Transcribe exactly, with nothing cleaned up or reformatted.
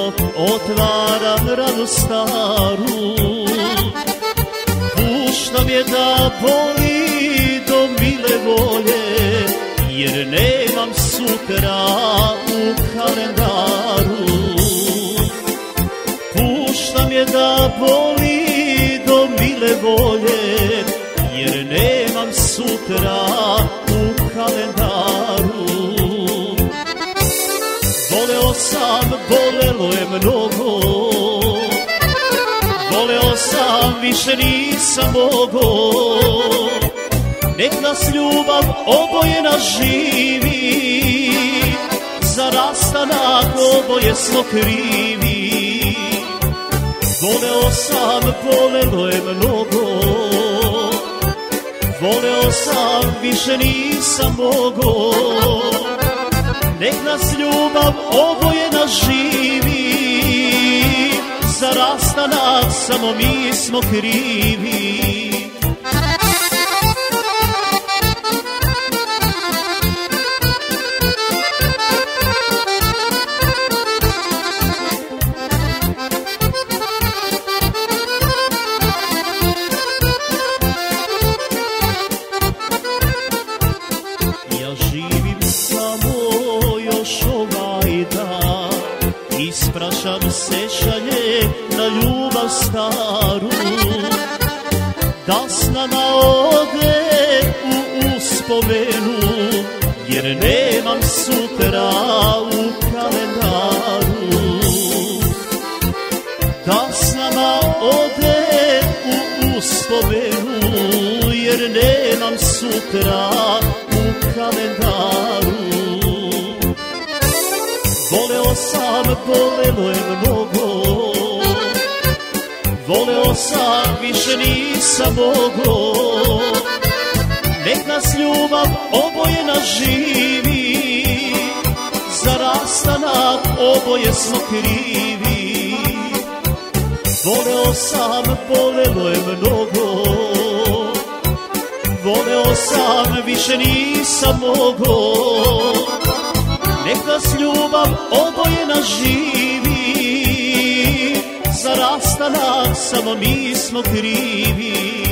otvaram ranu staru. Puštam je da boli do mile volje, jer nemam sutra u kalendaru. Puštam je da boli do mile volje, jer nemam sutra u kalendaru. Voleo sam, bolelo je mnogo, voleo sam, više nisam mogo. Nek nas ljubav obojena živi, za rastanak oboje smo krivi. Voleo sam, bolelo je mnogo, voleo sam, više nisam mogo. Nek nas ljubav obojena živi, za rastanak samo mi smo krivi. Isprašam sećanje na ljubav staru, da s nama ode u uspomenu, jer nemam sutra u kalendaru. Da s nama ode u uspomenu, jer nemam sutra u kalendaru. Voleo sam, bolelo je mnogo, voleo sam, više nisam mogo. Nek nas ljubav obojena živi, za rastanak oboje smo krivi. Voleo sam, bolelo je mnogo, voleo sam, više nisam mogo. Nek nas ljubav obojena živi, za rastanak samo mi smo krivi.